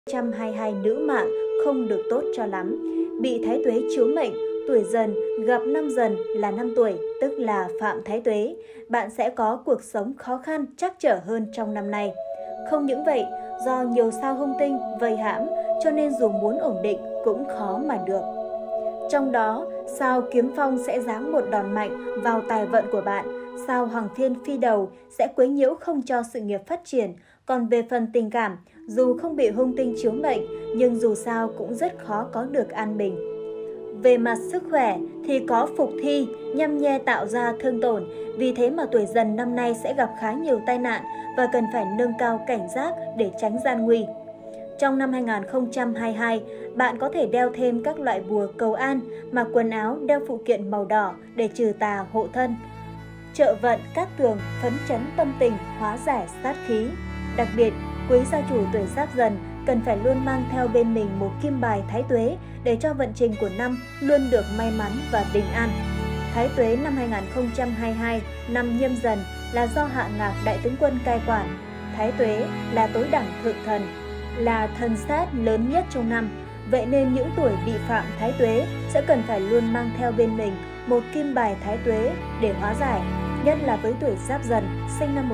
2022 nữ mạng không được tốt cho lắm. Bị Thái Tuế chiếu mệnh, tuổi Dần gặp năm Dần là 5 tuổi, tức là phạm Thái Tuế. Bạn sẽ có cuộc sống khó khăn, trắc trở hơn trong năm nay. Không những vậy, do nhiều sao hung tinh vây hãm, cho nên dù muốn ổn định cũng khó mà được. Trong đó, sao Kiếm Phong sẽ giáng một đòn mạnh vào tài vận của bạn. Sao Hoàng Thiên Phi Đầu sẽ quấy nhiễu không cho sự nghiệp phát triển. Còn về phần tình cảm, dù không bị hung tinh chiếu mệnh, nhưng dù sao cũng rất khó có được an bình. Về mặt sức khỏe thì có phục thi, nhăm nhe tạo ra thương tổn, vì thế mà tuổi Dần năm nay sẽ gặp khá nhiều tai nạn và cần phải nâng cao cảnh giác để tránh gian nguy. Trong năm 2022, bạn có thể đeo thêm các loại bùa cầu an, mặc quần áo đeo phụ kiện màu đỏ để trừ tà hộ thân. Trợ vận cát tường, phấn chấn tâm tình, hóa giải sát khí. Đặc biệt, quý gia chủ tuổi Giáp Dần cần phải luôn mang theo bên mình một kim bài Thái Tuế để cho vận trình của năm luôn được may mắn và bình an. Thái Tuế năm 2022, năm Nhâm Dần là do Hạ Ngạc Đại Tướng Quân cai quản. Thái Tuế là tối đẳng thượng thần, là thần sát lớn nhất trong năm. Vậy nên những tuổi bị phạm Thái Tuế sẽ cần phải luôn mang theo bên mình một kim bài Thái Tuế để hóa giải, nhất là với tuổi Giáp Dần sinh năm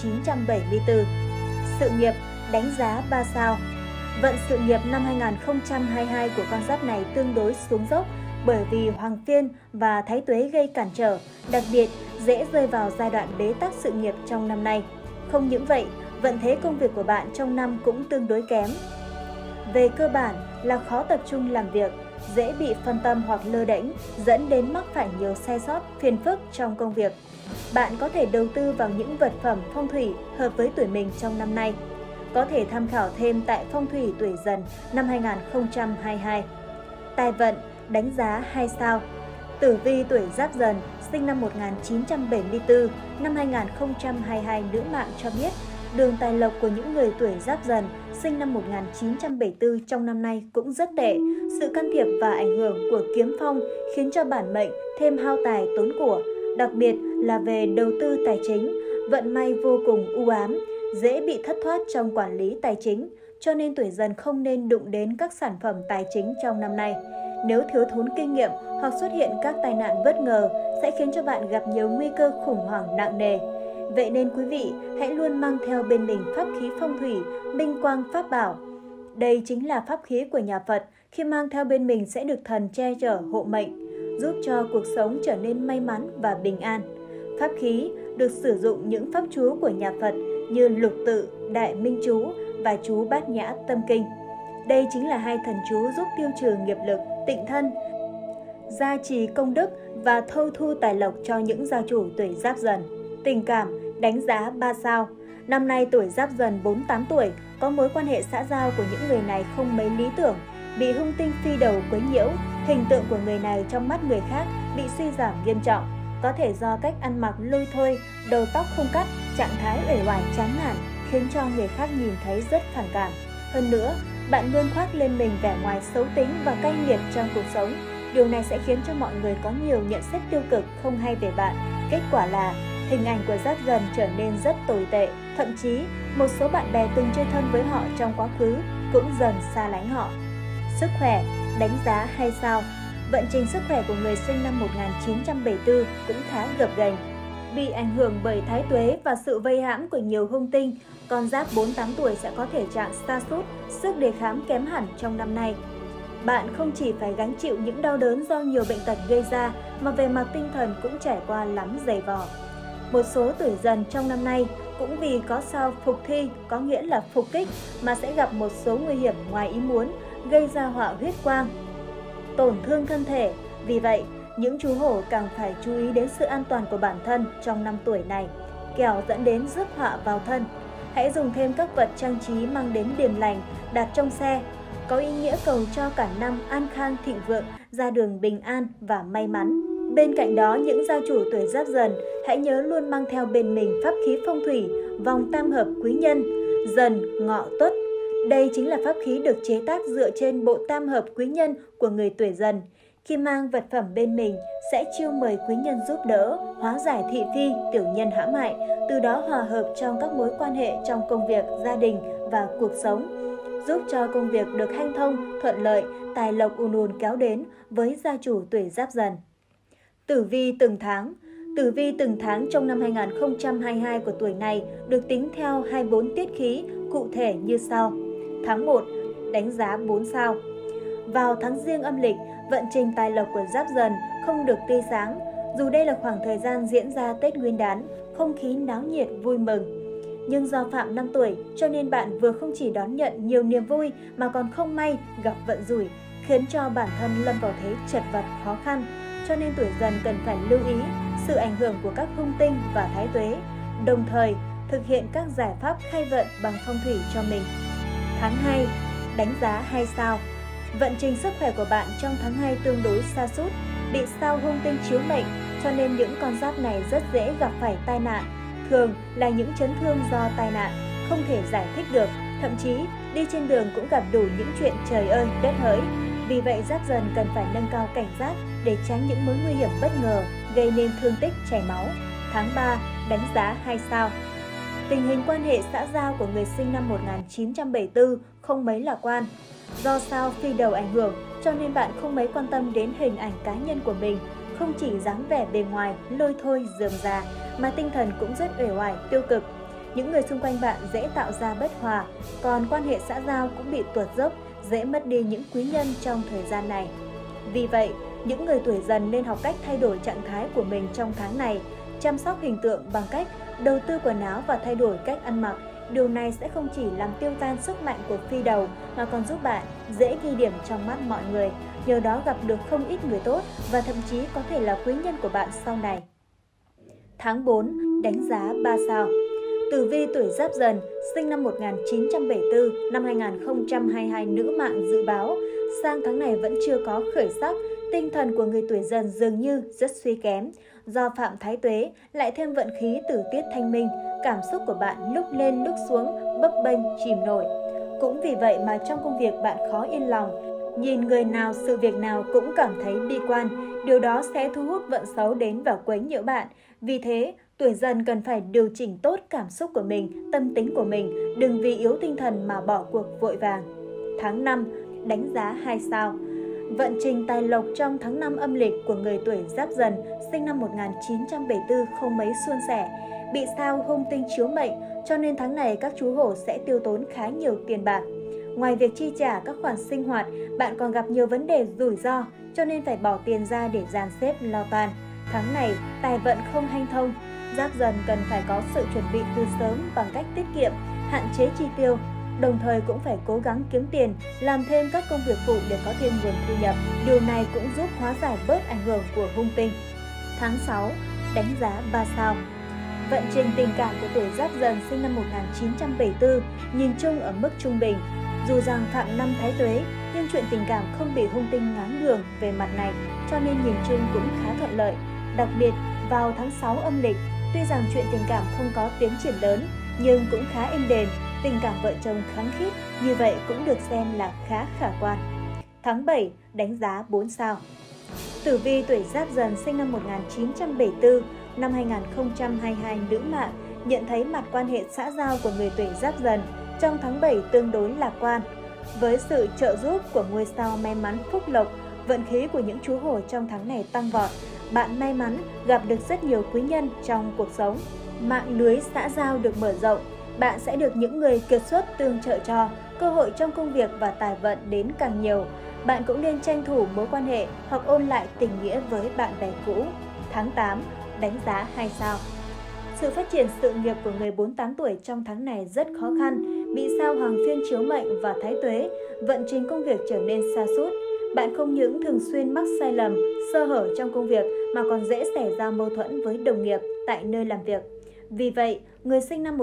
1974. Sự nghiệp đánh giá 3 sao. Vận sự nghiệp năm 2022 của con giáp này tương đối xuống dốc bởi vì Hoàng Phiên và Thái Tuế gây cản trở, đặc biệt dễ rơi vào giai đoạn bế tắc sự nghiệp trong năm nay. Không những vậy, vận thế công việc của bạn trong năm cũng tương đối kém. Về cơ bản là khó tập trung làm việc, dễ bị phân tâm hoặc lơ đễnh, dẫn đến mắc phải nhiều sai sót, phiền phức trong công việc. Bạn có thể đầu tư vào những vật phẩm phong thủy hợp với tuổi mình trong năm nay. Có thể tham khảo thêm tại Phong thủy tuổi Dần năm 2022. Tài vận đánh giá 2 sao. Tử vi tuổi Giáp Dần sinh năm 1974, năm 2022 nữ mạng cho biết, đường tài lộc của những người tuổi Giáp Dần sinh năm 1974 trong năm nay cũng rất tệ. Sự can thiệp và ảnh hưởng của Kiếm Phong khiến cho bản mệnh thêm hao tài tốn của, đặc biệt là về đầu tư tài chính, vận may vô cùng u ám, dễ bị thất thoát trong quản lý tài chính, cho nên tuổi Dần không nên đụng đến các sản phẩm tài chính trong năm nay. Nếu thiếu thốn kinh nghiệm hoặc xuất hiện các tai nạn bất ngờ sẽ khiến cho bạn gặp nhiều nguy cơ khủng hoảng nặng nề. Vậy nên quý vị hãy luôn mang theo bên mình pháp khí phong thủy, minh quang pháp bảo. Đây chính là pháp khí của nhà Phật, khi mang theo bên mình sẽ được thần che chở hộ mệnh, giúp cho cuộc sống trở nên may mắn và bình an. Pháp khí được sử dụng những pháp chú của nhà Phật như Lục Tự, Đại Minh Chú và chú Bát Nhã Tâm Kinh. Đây chính là hai thần chú giúp tiêu trừ nghiệp lực, tịnh thân, gia trì công đức và thâu thu tài lộc cho những gia chủ tuổi Giáp Dần. Tình cảm đánh giá 3 sao. Năm nay tuổi Giáp Dần 48 tuổi, có mối quan hệ xã giao của những người này không mấy lý tưởng, bị hung tinh phi đầu quấy nhiễu, hình tượng của người này trong mắt người khác bị suy giảm nghiêm trọng. Có thể do cách ăn mặc lôi thôi, đầu tóc không cắt, trạng thái uể oải chán nản khiến cho người khác nhìn thấy rất phản cảm. Hơn nữa, bạn luôn khoác lên mình vẻ ngoài xấu tính và cay nghiệt trong cuộc sống. Điều này sẽ khiến cho mọi người có nhiều nhận xét tiêu cực không hay về bạn. Kết quả là hình ảnh của Giáp Dần trở nên rất tồi tệ. Thậm chí, một số bạn bè từng chơi thân với họ trong quá khứ cũng dần xa lánh họ. Sức khỏe đánh giá 2 sao. Vận trình sức khỏe của người sinh năm 1974 cũng khá gập ghềnh. Bị ảnh hưởng bởi Thái Tuế và sự vây hãm của nhiều hung tinh, con giáp 48 tuổi sẽ có thể trạng sa sút, sức đề kháng kém hẳn trong năm nay. Bạn không chỉ phải gánh chịu những đau đớn do nhiều bệnh tật gây ra, mà về mặt tinh thần cũng trải qua lắm dày vò. Một số tuổi Dần trong năm nay cũng vì có sao phục thi, có nghĩa là phục kích, mà sẽ gặp một số nguy hiểm ngoài ý muốn, gây ra họa huyết quang, tổn thương thân thể. Vì vậy, những chú hổ càng phải chú ý đến sự an toàn của bản thân trong năm tuổi này, kẻo dẫn đến rước họa vào thân. Hãy dùng thêm các vật trang trí mang đến điềm lành đặt trong xe, có ý nghĩa cầu cho cả năm an khang thịnh vượng, ra đường bình an và may mắn. Bên cạnh đó, những gia chủ tuổi Giáp Dần hãy nhớ luôn mang theo bên mình pháp khí phong thủy, vòng tam hợp quý nhân, Dần Ngọ Tuất. Đây chính là pháp khí được chế tác dựa trên bộ tam hợp quý nhân của người tuổi Dần. Khi mang vật phẩm bên mình sẽ chiêu mời quý nhân giúp đỡ, hóa giải thị phi, tiểu nhân hãm hại, từ đó hòa hợp trong các mối quan hệ trong công việc, gia đình và cuộc sống. giúp cho công việc được hanh thông, thuận lợi, tài lộc ùn ùn kéo đến với gia chủ tuổi Giáp Dần. Tử vi từng tháng. Tử vi từng tháng trong năm 2022 của tuổi này được tính theo 24 tiết khí, cụ thể như sau. Tháng 1, đánh giá 4 sao. Vào tháng Giêng âm lịch, vận trình tài lộc của Giáp Dần không được tươi sáng. Dù đây là khoảng thời gian diễn ra Tết Nguyên đán, không khí náo nhiệt vui mừng. Nhưng do phạm năm tuổi cho nên bạn vừa không chỉ đón nhận nhiều niềm vui mà còn không may gặp vận rủi, khiến cho bản thân lâm vào thế chật vật khó khăn. Cho nên tuổi Dần cần phải lưu ý sự ảnh hưởng của các hung tinh và thái tuế, đồng thời thực hiện các giải pháp khai vận bằng phong thủy cho mình. Tháng 2, đánh giá 2 sao. Vận trình sức khỏe của bạn trong tháng 2 tương đối sa sút, bị sao hung tinh chiếu mệnh, cho nên những con giáp này rất dễ gặp phải tai nạn. Thường là những chấn thương do tai nạn, không thể giải thích được, thậm chí đi trên đường cũng gặp đủ những chuyện trời ơi đất hỡi. Vì vậy Giáp Dần cần phải nâng cao cảnh giác để tránh những mối nguy hiểm bất ngờ gây nên thương tích chảy máu. Tháng 3, đánh giá 2 sao. Tình hình quan hệ xã giao của người sinh năm 1974 không mấy lạc quan. Do sao phi đầu ảnh hưởng cho nên bạn không mấy quan tâm đến hình ảnh cá nhân của mình, không chỉ dáng vẻ bề ngoài lôi thôi rườm rà mà tinh thần cũng rất uể oải tiêu cực. Những người xung quanh bạn dễ tạo ra bất hòa, còn quan hệ xã giao cũng bị tuột dốc, dễ mất đi những quý nhân trong thời gian này. Vì vậy, những người tuổi Dần nên học cách thay đổi trạng thái của mình trong tháng này, chăm sóc hình tượng bằng cách đầu tư quần áo và thay đổi cách ăn mặc. Điều này sẽ không chỉ làm tiêu tan sức mạnh của phi đầu mà còn giúp bạn dễ ghi điểm trong mắt mọi người, nhờ đó gặp được không ít người tốt và thậm chí có thể là quý nhân của bạn sau này. Tháng 4, đánh giá 3 sao. Tử vi tuổi Giáp Dần, sinh năm 1974, năm 2022 nữ mạng dự báo, sang tháng này vẫn chưa có khởi sắc, tinh thần của người tuổi Dần dường như rất suy kém. Do phạm thái tuế, lại thêm vận khí tử tiết thanh minh, cảm xúc của bạn lúc lên lúc xuống, bấp bênh, chìm nổi. Cũng vì vậy mà trong công việc bạn khó yên lòng, nhìn người nào sự việc nào cũng cảm thấy bi quan, điều đó sẽ thu hút vận xấu đến và quấy nhiễu bạn. Vì thế, tuổi Dần cần phải điều chỉnh tốt cảm xúc của mình, tâm tính của mình, đừng vì yếu tinh thần mà bỏ cuộc vội vàng. Tháng 5, đánh giá 2 sao. Vận trình tài lộc trong tháng 5 âm lịch của người tuổi Giáp Dần, sinh năm 1974 không mấy suôn sẻ, bị sao hung tinh chiếu mệnh, cho nên tháng này các chú hổ sẽ tiêu tốn khá nhiều tiền bạc. Ngoài việc chi trả các khoản sinh hoạt, bạn còn gặp nhiều vấn đề rủi ro, cho nên phải bỏ tiền ra để dàn xếp lo toan. Tháng này, tài vận không hanh thông, Giáp Dần cần phải có sự chuẩn bị từ sớm bằng cách tiết kiệm, hạn chế chi tiêu, đồng thời cũng phải cố gắng kiếm tiền, làm thêm các công việc phụ để có thêm nguồn thu nhập. Điều này cũng giúp hóa giải bớt ảnh hưởng của hung tinh. Tháng 6, đánh giá 3 sao. Vận trình tình cảm của tuổi Giáp Dần sinh năm 1974 nhìn chung ở mức trung bình. Dù rằng phạm năm thái tuế, nhưng chuyện tình cảm không bị hung tinh ngáng đường về mặt này, cho nên nhìn chung cũng khá thuận lợi. Đặc biệt, vào tháng 6 âm lịch, tuy rằng chuyện tình cảm không có tiến triển lớn, nhưng cũng khá êm đềm, tình cảm vợ chồng khăng khít, như vậy cũng được xem là khá khả quan. Tháng 7, đánh giá 4 sao. Tử vi tuổi Giáp Dần sinh năm 1974, năm 2022 nữ mạng, nhận thấy mặt quan hệ xã giao của người tuổi Giáp Dần trong tháng 7 tương đối lạc quan. Với sự trợ giúp của ngôi sao may mắn phúc lộc, vận khí của những chú hổ trong tháng này tăng vọt. Bạn may mắn gặp được rất nhiều quý nhân trong cuộc sống. Mạng lưới xã giao được mở rộng, bạn sẽ được những người kiệt xuất tương trợ cho, cơ hội trong công việc và tài vận đến càng nhiều. Bạn cũng nên tranh thủ mối quan hệ hoặc ôn lại tình nghĩa với bạn bè cũ. Tháng 8, đánh giá 2 sao. Sự phát triển sự nghiệp của người 48 tuổi trong tháng này rất khó khăn, bị sao hoàng phiên chiếu mệnh và thái tuế, vận trình công việc trở nên sa sút. Bạn không những thường xuyên mắc sai lầm, sơ hở trong công việc mà còn dễ xảy ra mâu thuẫn với đồng nghiệp tại nơi làm việc. Vì vậy, người sinh năm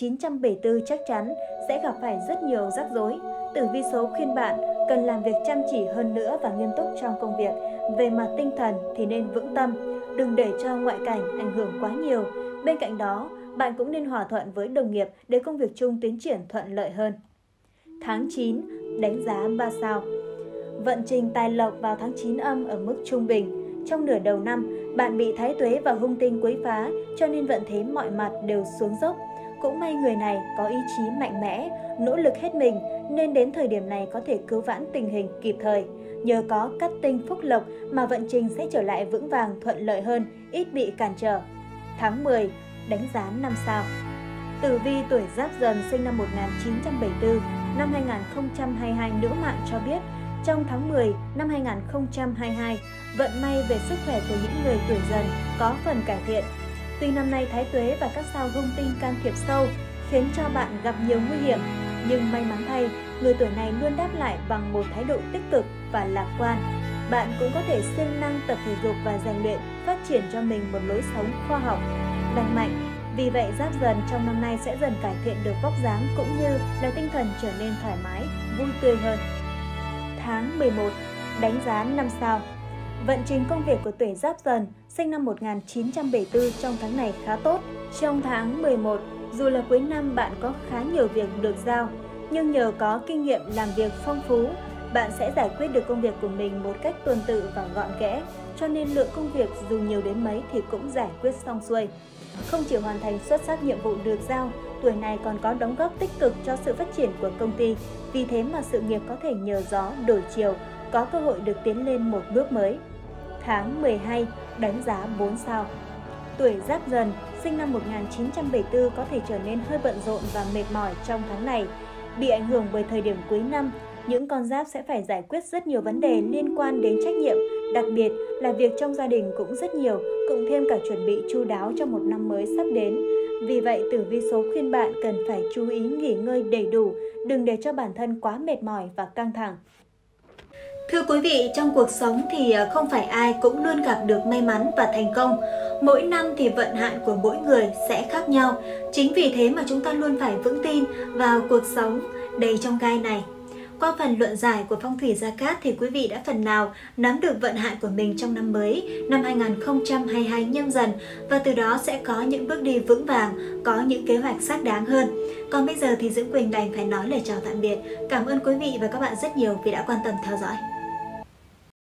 1974 chắc chắn sẽ gặp phải rất nhiều rắc rối. Tử vi số khuyên bạn cần làm việc chăm chỉ hơn nữa và nghiêm túc trong công việc. Về mặt tinh thần thì nên vững tâm, đừng để cho ngoại cảnh ảnh hưởng quá nhiều. Bên cạnh đó, bạn cũng nên hòa thuận với đồng nghiệp để công việc chung tiến triển thuận lợi hơn. Tháng 9, đánh giá 3 sao. Vận trình tài lộc vào tháng 9 âm ở mức trung bình. Trong nửa đầu năm, bạn bị thái tuế và hung tinh quấy phá, cho nên vận thế mọi mặt đều xuống dốc. Cũng may người này có ý chí mạnh mẽ, nỗ lực hết mình nên đến thời điểm này có thể cứu vãn tình hình kịp thời. Nhờ có cát tinh phúc lộc mà vận trình sẽ trở lại vững vàng, thuận lợi hơn, ít bị cản trở. Tháng 10, đánh giá 5 sao. Tử vi tuổi Giáp Dần sinh năm 1974, năm 2022 nữ mạng cho biết, trong tháng 10 năm 2022, vận may về sức khỏe của những người tuổi Dần có phần cải thiện. Tuy năm nay Thái Tuế và các sao hung tinh can thiệp sâu khiến cho bạn gặp nhiều nguy hiểm, nhưng may mắn thay, người tuổi này luôn đáp lại bằng một thái độ tích cực và lạc quan. Bạn cũng có thể siêng năng tập thể dục và rèn luyện, phát triển cho mình một lối sống khoa học, lành mạnh. Vì vậy, Giáp Dần trong năm nay sẽ dần cải thiện được vóc dáng cũng như là tinh thần trở nên thoải mái, vui tươi hơn. Tháng 11, đánh giá 5 sao. Vận trình công việc của tuổi Giáp Dần sinh năm 1974 trong tháng này khá tốt. Trong tháng 11, dù là cuối năm bạn có khá nhiều việc được giao, nhưng nhờ có kinh nghiệm làm việc phong phú, bạn sẽ giải quyết được công việc của mình một cách tuần tự và gọn ghẽ, cho nên lượng công việc dù nhiều đến mấy thì cũng giải quyết xong xuôi. Không chỉ hoàn thành xuất sắc nhiệm vụ được giao, tuổi này còn có đóng góp tích cực cho sự phát triển của công ty, vì thế mà sự nghiệp có thể nhờ gió đổi chiều, có cơ hội được tiến lên một bước mới. Tháng 12, đánh giá 4 sao. Tuổi Giáp Dần sinh năm 1974 có thể trở nên hơi bận rộn và mệt mỏi trong tháng này. Bị ảnh hưởng bởi thời điểm cuối năm, những con giáp sẽ phải giải quyết rất nhiều vấn đề liên quan đến trách nhiệm, đặc biệt là việc trong gia đình cũng rất nhiều, cộng thêm cả chuẩn bị chu đáo cho một năm mới sắp đến. Vì vậy, tử vi số khuyên bạn cần phải chú ý nghỉ ngơi đầy đủ, đừng để cho bản thân quá mệt mỏi và căng thẳng. Thưa quý vị, trong cuộc sống thì không phải ai cũng luôn gặp được may mắn và thành công. Mỗi năm thì vận hạn của mỗi người sẽ khác nhau. Chính vì thế mà chúng ta luôn phải vững tin vào cuộc sống đầy chông gai này. Qua phần luận giải của Phong thủy Gia Cát thì quý vị đã phần nào nắm được vận hạn của mình trong năm mới, năm 2022 Nhâm Dần, và từ đó sẽ có những bước đi vững vàng, có những kế hoạch xác đáng hơn. Còn bây giờ thì Diễm Quỳnh đành phải nói lời chào tạm biệt. Cảm ơn quý vị và các bạn rất nhiều vì đã quan tâm theo dõi.